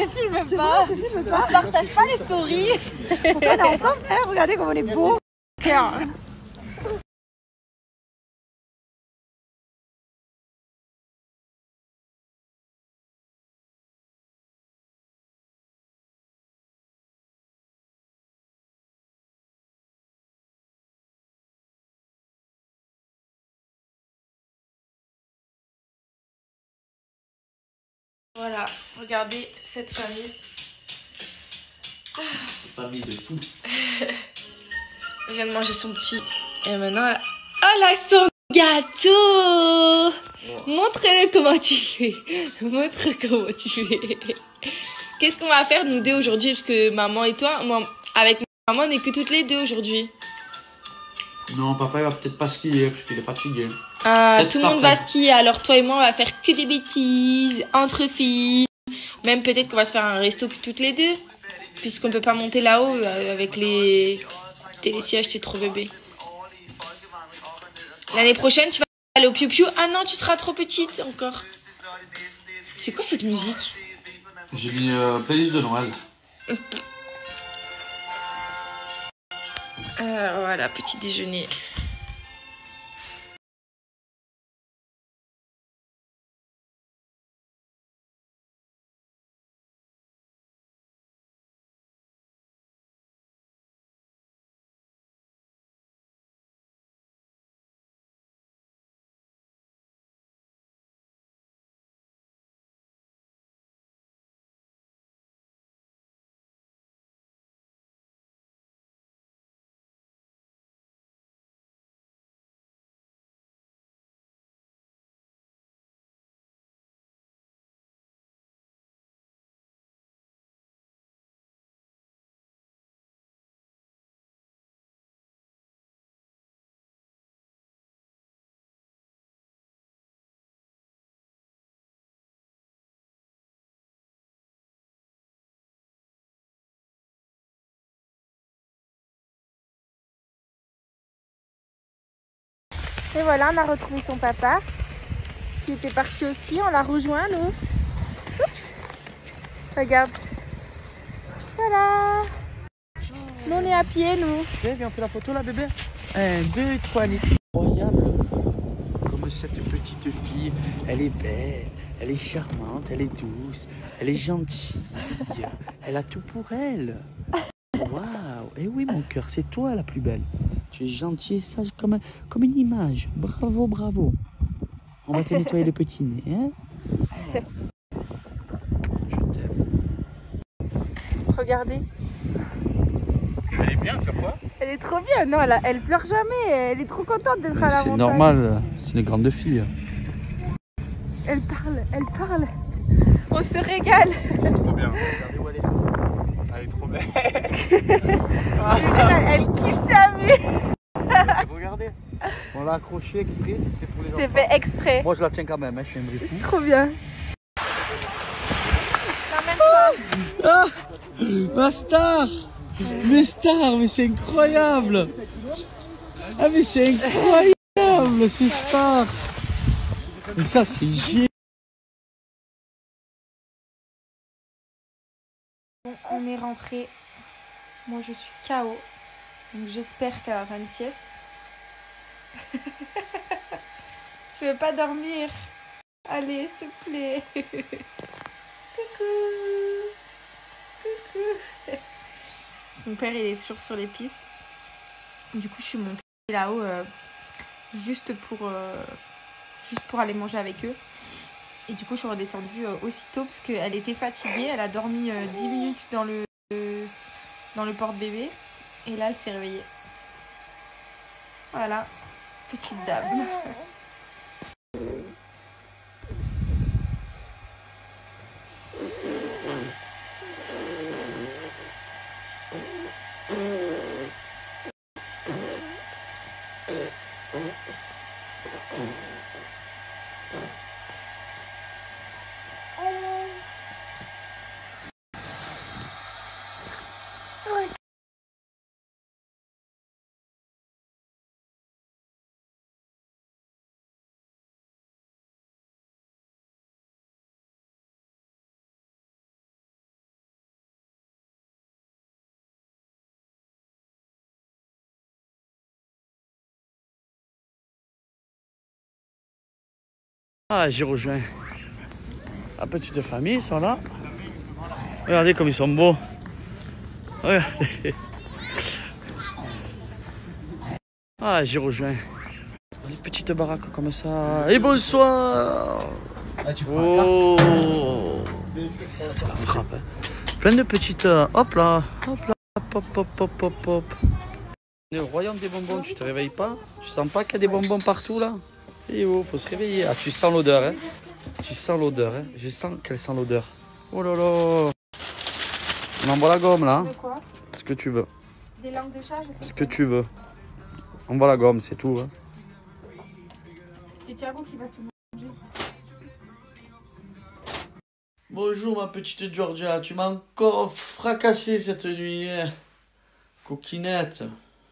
se filme pas. On se filme pas. On partage pas les stories. Pourtant on est ensemble, hein, regardez comme on est beaux. Cœur. Voilà, regardez cette famille. Famille de fous. Elle vient de manger son petit. Et maintenant, elle... Oh là, son gâteau! Montre-le comment tu fais. Montre comment tu fais. Qu'est-ce qu'on va faire, nous deux, aujourd'hui? Parce que maman et toi, moi, avec maman, on n'est que toutes les deux aujourd'hui. Non, papa il va peut-être pas skier parce qu'il est fatigué. Ah, tout le monde va skier, alors toi et moi, on va faire que des bêtises, entre filles. Même peut-être qu'on va se faire un resto toutes les deux. Puisqu'on peut pas monter là-haut avec les télésièges, t'es trop bébé. L'année prochaine, tu vas aller au piou-piou. Ah non, tu seras trop petite encore. C'est quoi cette musique? J'ai mis une playlist de Noël. Voilà, petit déjeuner. Et voilà, on a retrouvé son papa qui était parti au ski. On l'a rejoint, nous. Oups. Regarde. Voilà. Nous, on est à pied, nous. Viens, on fait la photo là, bébé. 1, 2, 3, incroyable. Comme cette petite fille, elle est belle, elle est charmante, elle est douce, elle est gentille. Elle a tout pour elle. Waouh. Eh oui, mon cœur, c'est toi la plus belle. Tu es gentil et sage comme une image. Bravo, bravo. On va te nettoyer le petit nez, hein? Je t'aime. Regardez. Elle est bien, tu vois? Elle est trop bien. Non, elle pleure jamais. Elle est trop contente d'être à la montagne. C'est normal, c'est une grande fille. Elle parle, elle parle. On se régale. C'est trop bien. Regardez où elle est. Elle est trop belle. Elle kiffe sa vie. Regardez, on l'a accroché exprès, c'est fait pour les enfants. C'est fait exprès. Moi je la tiens quand même, hein, je suis un vrai fou. C'est trop bien. Ah, ma star. Mes stars, mais c'est incroyable. Ah mais c'est incroyable, ces stars. Mais ça c'est génial. Bon, on est rentré. Moi je suis KO. Donc j'espère qu'elle va faire une sieste. Tu veux pas dormir? Allez, s'il te plaît. Coucou. Coucou. Son père, il est toujours sur les pistes. Du coup, je suis montée là-haut juste pour aller manger avec eux. Et du coup, je suis redescendue aussitôt parce qu'elle était fatiguée. Elle a dormi 10 minutes dans le porte-bébé. Et là, elle s'est réveillée. Voilà, petite dame. Ah, j'ai rejoint la petite famille, ils sont là. Regardez comme ils sont beaux. Regardez. Ah, j'ai rejoint des petites baraques comme ça. Et bonsoir. Ah, tu prends Oh, ça c'est la frappe. Hein. Plein de petites... hop là, hop, hop, hop, hop, hop, hop. Le royaume des bonbons, tu te réveilles pas? Tu sens pas qu'il y a des bonbons partout là? Eh oh, faut se réveiller. Ah, tu sens l'odeur, hein? Tu sens l'odeur, hein? Je sens qu'elle sent l'odeur. Oh là là. On envoie la gomme là. De quoi? Ce que tu veux. Des langues de chat, je sais. Ce que tu veux. On voit la gomme, c'est tout. Hein. C'est Thiago qui va tout manger. Bonjour ma petite Georgia, tu m'as encore fracassé cette nuit. Hein. Coquinette.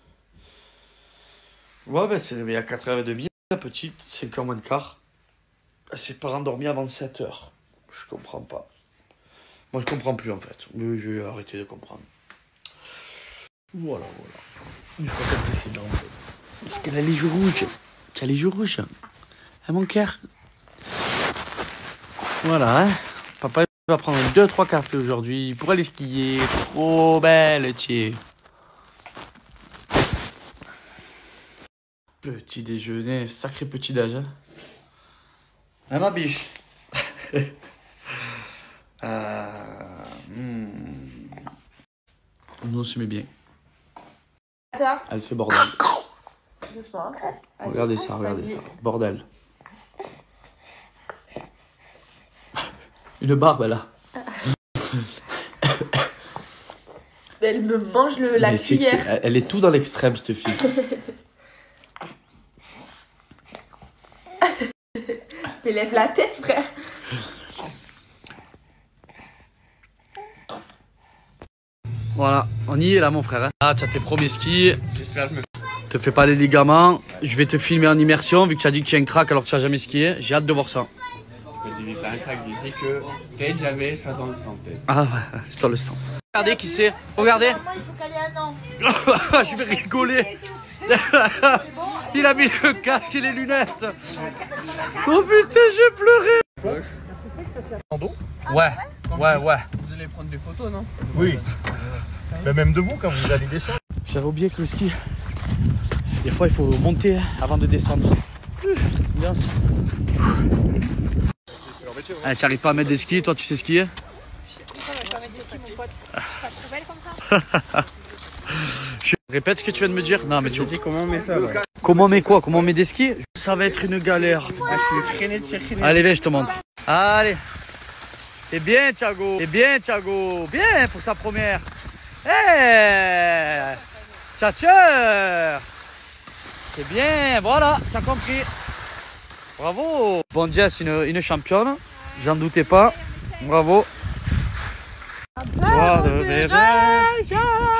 Ouais, ben c'est réveillé à 4h30. La petite, 5h moins de quart. Elle s'est pas rendormie avant 7h. Je comprends pas. Moi, je comprends plus en fait. Mais j'ai arrêté de comprendre. Voilà. Une fois qu'elle fait ses dents. Parce qu'elle a les joues rouges. Tu as les joues rouges. Hein, mon cœur. Voilà, hein. Papa va prendre 2-3 cafés aujourd'hui pour aller skier. Trop belle, tiens. Petit déjeuner, sacré petit déj. Hein, ma biche. Nous, on se met bien. Attends, Elle fait bordel. doucement. Regardez ça, regardez ça. Bordel. Une barbe, elle a. Elle me mange la Mais c'est que cuillère. elle est tout dans l'extrême, cette fille. Mais lève la tête, frère. Voilà, on y est là, mon frère. Hein. Ah, tu as tes premiers skis. J'espère que je me Te fais pas les ligaments. Je vais te filmer en immersion, vu que tu as dit que tu as un crack alors que tu n'as jamais skié. J'ai hâte de voir ça. dis t'as un crack, il dit que peut-être j'avais ça dans le santé. Ah ouais, c'est toi le sang. Regardez qui c'est. Regardez. Il faut qu'elle ait un an. Je vais rigoler. Il a mis le casque et les lunettes. Oh putain, j'ai pleuré. Ouais. Vous allez prendre des photos, non? Oui. Mais même de vous quand vous allez descendre. J'avais oublié que le ski, des fois il faut monter avant de descendre. Bien ça. Ah, tu n'arrives pas à mettre des skis, toi tu sais skier? Je répète ce que tu viens de me dire. Non mais tu dis comment on met ça là? comment on met quoi? Comment on met des skis? Ça va être une galère. Ah, je suis freiné de circuler. Allez, viens, je te montre. Allez. C'est bien, Thiago. C'est bien, Thiago. Bien pour sa première. Hey, tchatcheur. C'est bien, voilà, tu as compris. Bravo. Bon, Jess, une championne. J'en doutais pas. Bravo. Toi, le verrai.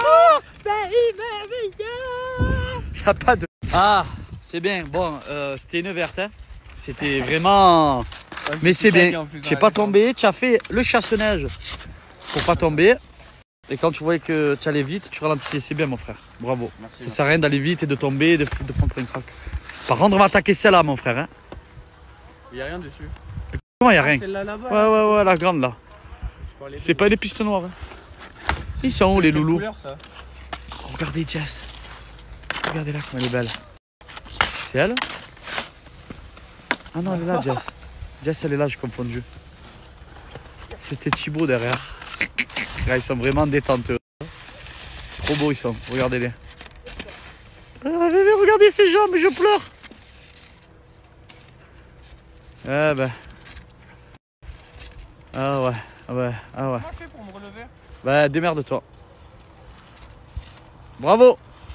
Il n'y a pas de... Ah, c'est bien. Bon, c'était une verte. Hein. C'était vraiment... Mais c'est bien. Tu n'es pas tombé. Tu as fait le chasse-neige pour pas tomber. Et quand tu voyais que tu allais vite, tu ralentissais. C'est bien, mon frère. Bravo. Merci, ça sert à rien d'aller vite et de tomber et de prendre une craque. Par contre, on va attaquer celle-là, mon frère. Hein. Il n'y a rien dessus. Comment il n'y a rien? Celle-là là-bas. Ouais, la grande là. C'est pas des pistes noires. Hein. Ils sont où les loulous? Couleur, ça. Oh, regardez Jess. Regardez là comme elle est belle. C'est elle? Ah non, elle est là, Jess. Jess, elle est là, j'ai confondu. C'était Thibaut derrière. Là, ils sont vraiment détenteux. Trop beaux ils sont, regardez-les. Regardez ces jambes, je pleure. Ah ben. Ah ouais. Comment je fais pour me relever? Bah démerde-toi. Bravo.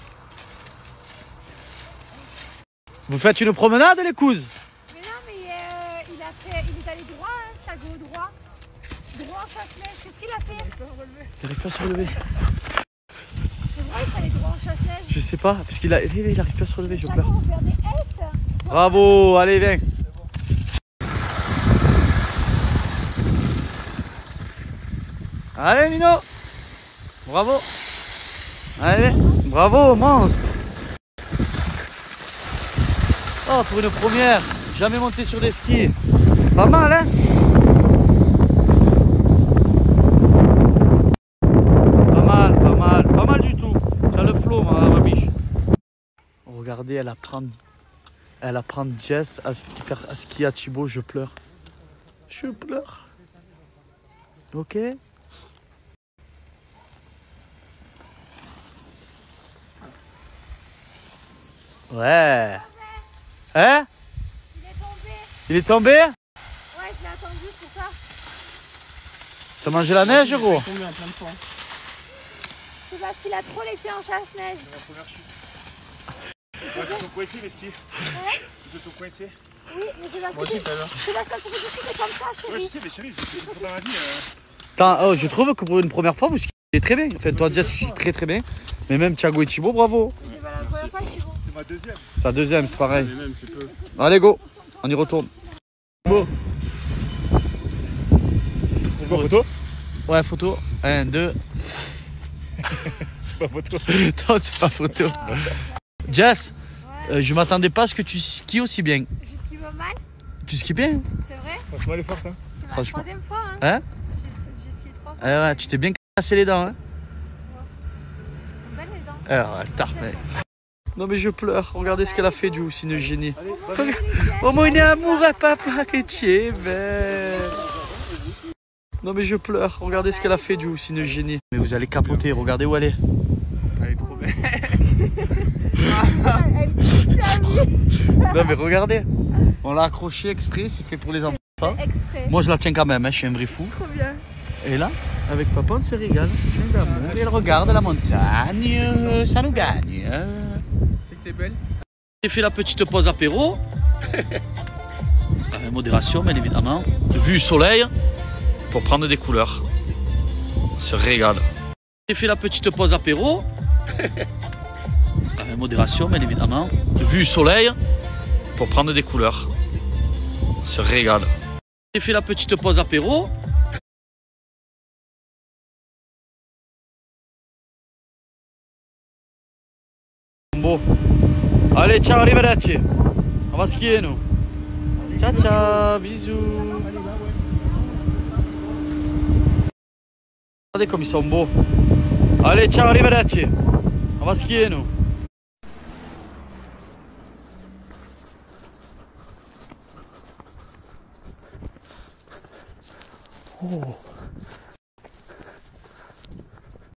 Vous faites une promenade les couzes? Mais non, mais il est allé droit, hein, Thiago, droit. Droit en chasse-neige, qu'est-ce qu'il a fait? Il arrive pas à se relever. C'est vrai qu'il allait droit en chasse-neige. Je sais pas, parce qu'il arrive pas à se relever, je pleure. Thiago, on perd des S. Bravo, allez viens. Allez Nino. Bravo. Allez, bravo monstre. Oh, pour une première. Jamais monté sur des skis. Pas mal, hein? Pas mal du tout. Tu as le flow, ma biche. Regardez, elle apprend Jess à skier à Thibaut. Je pleure. Je pleure. Ok? Ouais. Hein? Il est tombé. Il est tombé? Ouais, je l'ai attendu, c'est pour ça. Tu as mangé la neige, gros? C'est parce qu'il a trop les pieds en chasse-neige. Ils sont coincés les skis. Ils sont coincés. Oui, mais c'est parce Moi que aussi tout à l'heure. c'est parce que tu fais des comme ça, Ouais, chérie. je sais, mais chérie, j'ai fait dans ma vie. Attends, oh, je trouve que pour une première fois, vous skiez très bien. Enfin, toi, Jess, tu skies très très bien. Mais même Thiago et Thibaut, bravo. C'est pas la première fois, c'est bon. C'est ma deuxième. Sa deuxième, c'est pareil. Mais même, c'est peu. Allez, go. On y retourne. Bon. On voit photo? Ouais, photo. 1, 2. C'est pas photo. Non, c'est pas photo. Jess, je m'attendais pas à ce que tu skis aussi bien. Je skie pas mal, Tu skis bien? c'est vrai. Franchement, elle est forte. Hein. C'est ma Franchement. 3e fois. Hein. Hein? J'ai skié 3 fois. Ouais, tu t'es bien cassé les dents, hein? Ils sont belles les dents. Ah, ouais, tard, mais... Non mais je pleure, regardez ce qu'elle a fait, Ju, c'est une génie. Allez, Oh mon amour à papa que tu es belle. Non mais je pleure, regardez ce qu'elle a fait, Ju, c'est une génie. Mais vous allez capoter, regardez où elle est. Elle est trop belle. Non mais regardez, on l'a accrochée exprès, c'est fait pour les enfants. Exprès. Moi je la tiens quand même, hein, je suis un vrai fou. Trop bien. Et là, avec papa on se régale. Plein d'amour. Et elle regarde la montagne, ça nous gagne. C'est que t'es belle. J'ai fait la petite pause apéro. Modération, bien évidemment. Vue soleil pour prendre des couleurs. On se régale. J'ai fait la petite pause apéro. Modération, bien évidemment. Vue soleil pour prendre des couleurs. On se régale. J'ai fait la petite pause apéro. Bon. Allez, ciao, arrivederci. On va skier, nous. Ciao, ciao, bisous. Regardez comme ils sont beaux. Allez, ciao, arrivederci. On va skier, nous. Oh.